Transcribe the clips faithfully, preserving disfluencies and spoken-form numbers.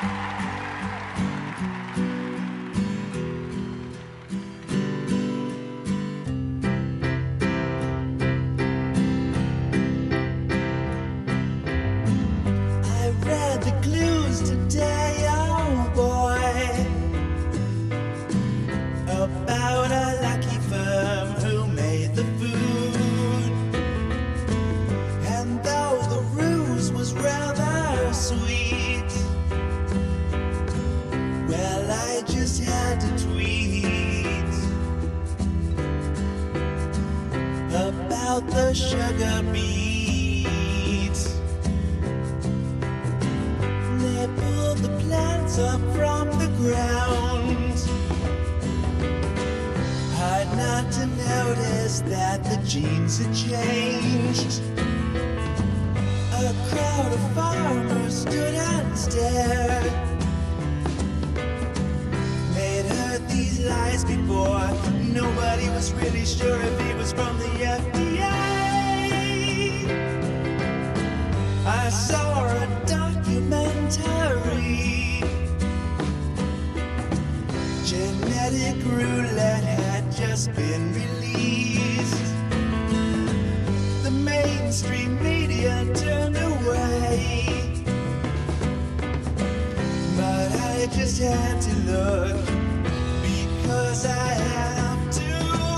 Today, oh boy, about a lucky firm who made the food. And though the ruse was rather sweet, well, I just had to tweet about the sugar beet. They pulled the plants up from the ground. Hard not to notice that the genes had changed. A crowd of farmers stood and stared. They'd heard these lies before. Nobody was really sure if he was from the F D A. I saw a documentary. Genetic roulette had just been released. The mainstream media turned away, but I just had to look, because I have to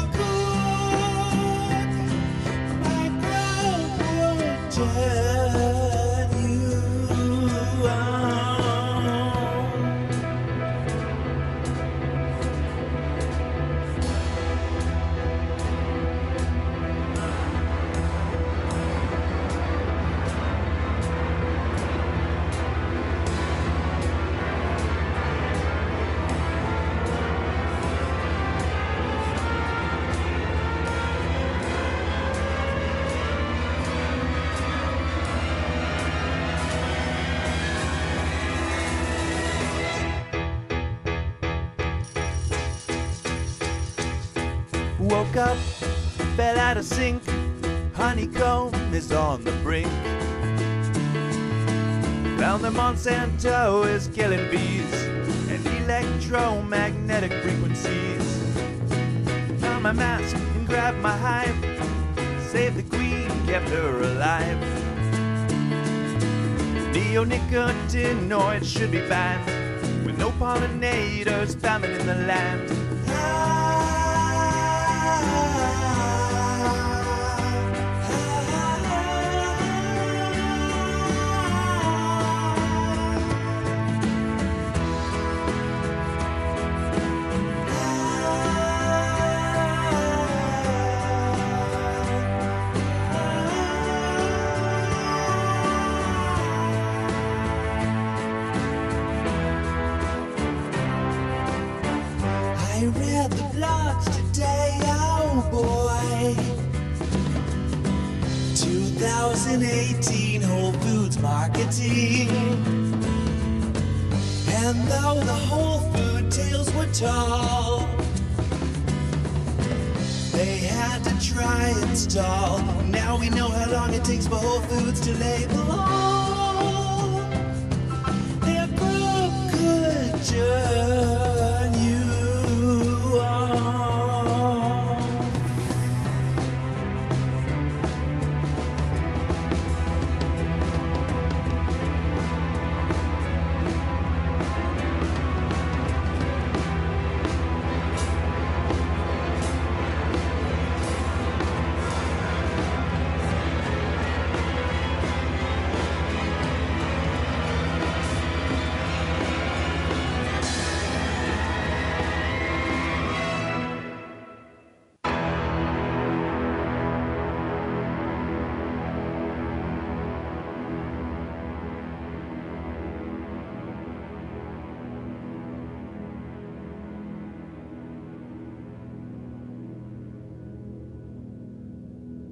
cook. My crowd won't turn you on. Woke up, fell out of sync. Honeycomb is on the brink. Found the Monsanto is killing bees and electromagnetic frequencies. Found my mask and grabbed my hive. Saved the queen, kept her alive. Neonicotinoids should be banned, with no pollinators, famine in the land. I read the blogs today, oh boy. twenty eighteen Whole Foods marketing. And though the Whole Food tales were tall, they had to try and stall. Now we know how long it takes for Whole Foods to label all. Their group could turn you on.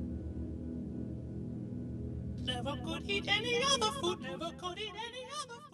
Never could eat any other food, never could eat any other food.